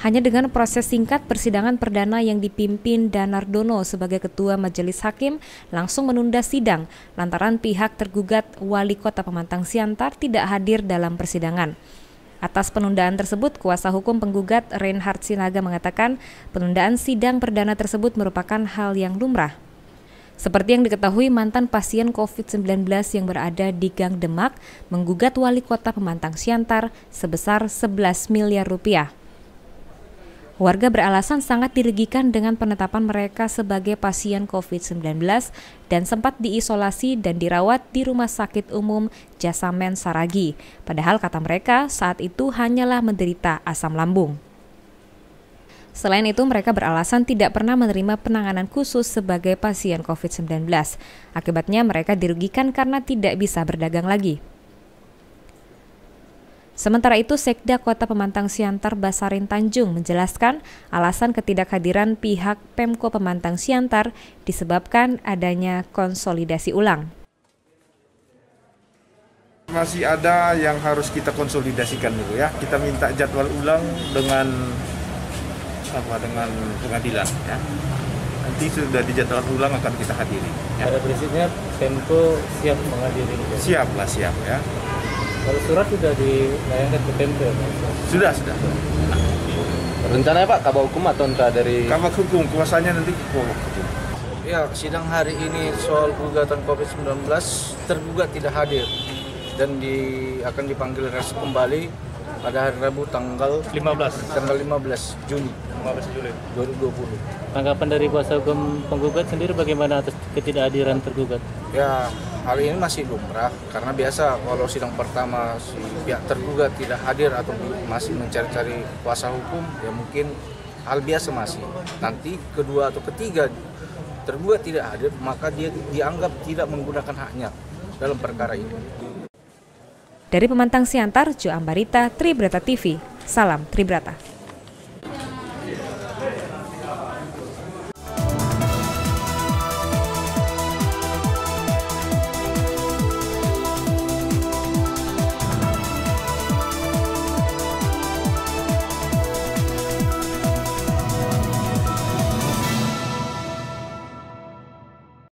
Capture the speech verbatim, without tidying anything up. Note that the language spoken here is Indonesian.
Hanya dengan proses singkat, persidangan perdana yang dipimpin Danardono sebagai Ketua Majelis Hakim langsung menunda sidang lantaran pihak tergugat Wali Kota Pemantang Siantar tidak hadir dalam persidangan. Atas penundaan tersebut, kuasa hukum penggugat Reinhard Sinaga mengatakan penundaan sidang perdana tersebut merupakan hal yang lumrah. Seperti yang diketahui, mantan pasien covid sembilan belas yang berada di Gang Demak menggugat Wali Kota Pemantang Siantar sebesar sebelas miliar rupiah. Warga beralasan sangat dirugikan dengan penetapan mereka sebagai pasien covid sembilan belas dan sempat diisolasi dan dirawat di Rumah Sakit Umum Jasamen Saragi. Padahal kata mereka saat itu hanyalah menderita asam lambung. Selain itu, mereka beralasan tidak pernah menerima penanganan khusus sebagai pasien covid sembilan belas. Akibatnya mereka dirugikan karena tidak bisa berdagang lagi. Sementara itu, Sekda Kota Pemantang Siantar Basarin Tanjung menjelaskan alasan ketidakhadiran pihak Pemko Pemantang Siantar disebabkan adanya konsolidasi ulang. Masih ada yang harus kita konsolidasikan dulu ya. Kita minta jadwal ulang dengan apa dengan pengadilan ya. Nanti sudah dijadwal ulang akan kita hadiri. Ya. Pada prinsipnya Pemko siap menghadiri. Siap lah siap ya. Kalau surat sudah dilayangkan ke Pemko? Sudah, sudah. Rencananya Pak, Kabak Hukum atau entah dari... Kabak Hukum, kuasanya nanti Kabak Hukum. Ya, sidang hari ini soal gugatan covid sembilan belas, tergugat tidak hadir dan di, akan dipanggil reses kembali pada hari Rabu tanggal lima belas tanggal lima belas Juni dua ribu dua puluh. Tanggapan dari kuasa hukum penggugat sendiri bagaimana atas ketidakhadiran tergugat? Ya, hal ini masih lumrah karena biasa kalau sidang pertama si pihak tergugat tidak hadir atau masih mencari-cari kuasa hukum, ya mungkin hal biasa masih. Nanti kedua atau ketiga tergugat tidak hadir, maka dia dianggap tidak menggunakan haknya dalam perkara ini. Dari Pemantang Siantar, Jo Ambarita, Tribrata T V. Salam Tribrata.